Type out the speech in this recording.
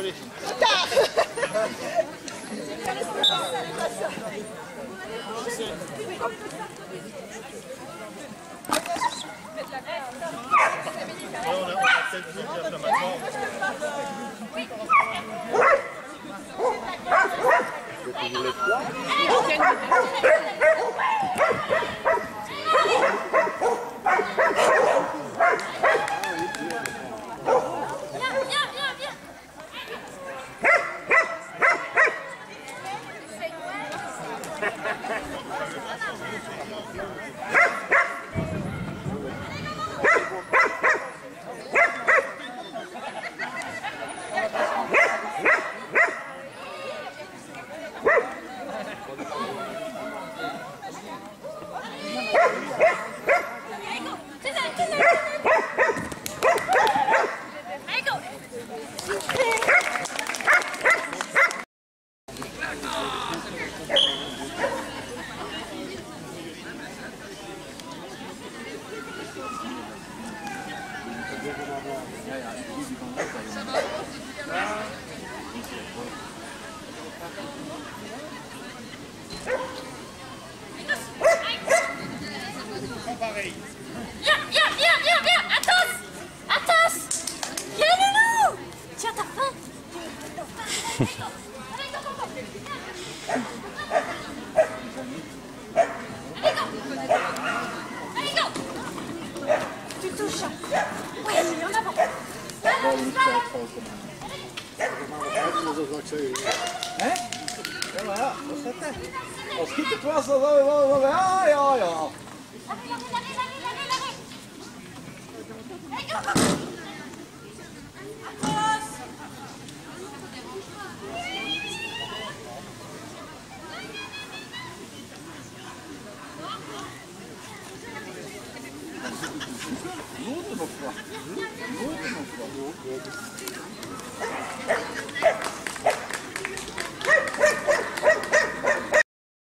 Désolé. On a peut-être vu dire maintenant. Viens, Atos! Atos! Viens, Loulou! Tiens, t'as faim? Allez, go! Tu touches. Oui, en avant. Hè? Ja, maar ja, wat is dat dan? Als het was, dan ja, ja, ja. Nooit nog wat.